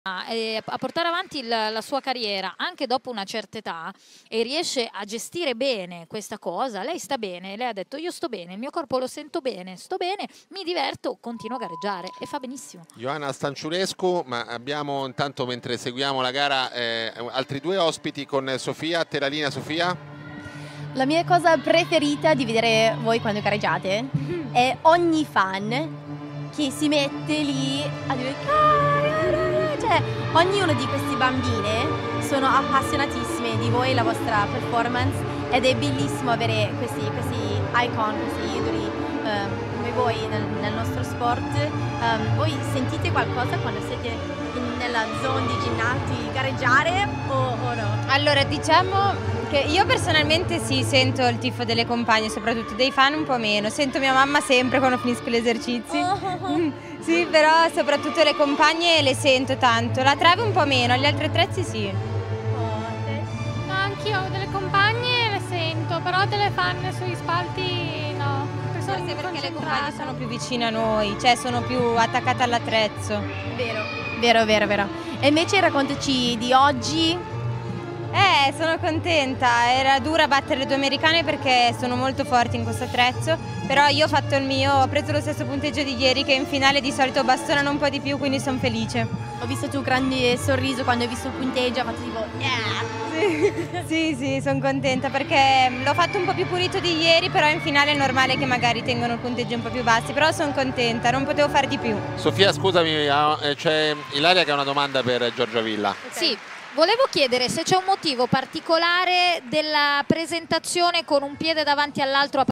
a portare avanti la sua carriera anche dopo una certa età e riesce a gestire bene questa cosa. Lei sta bene, lei ha detto io sto bene, il mio corpo lo sento bene, sto bene, mi diverto, continuo a gareggiare e fa benissimo. Ioana Stanciulescu, ma abbiamo intanto mentre seguiamo la gara altri due ospiti con Sofia. Te la linea, Sofia? La mia cosa preferita di vedere voi quando gareggiate è ogni fan che si mette lì a dire cioè ognuno di questi bambine sono appassionatissime di voi e la vostra performance ed è bellissimo avere questi icon, questi idoli come voi nel nostro sport. Voi sentite qualcosa quando siete nella zona di ginnasti gareggiare o no? Allora diciamo che io personalmente sì, sento il tifo delle compagne, soprattutto dei fan un po' meno. Sento mia mamma sempre quando finisco gli esercizi. Sì, però soprattutto le compagne le sento tanto. La trave un po' meno, gli altri attrezzi sì. No, anch'io delle compagne le sento, però delle fan sugli spalti no. Forse perché le compagne sono più vicine a noi, cioè sono più attaccate all'attrezzo. Vero. E invece raccontaci di oggi. Sono contenta, era dura battere le due americane perché sono molto forti in questo attrezzo, però io ho fatto il mio, ho preso lo stesso punteggio di ieri che in finale di solito bastonano un po' di più, quindi sono felice. Ho visto il tuo grande sorriso quando hai visto il punteggio, hai fatto tipo yeah! Sì, sono contenta perché l'ho fatto un po' più pulito di ieri, però in finale è normale che magari tengono il punteggio un po' più bassi, però sono contenta, non potevo fare di più. Sofia, scusami, c'è Ilaria che ha una domanda per Giorgia Villa. Sì. Volevo chiedere se c'è un motivo particolare della presentazione con un piede davanti all'altro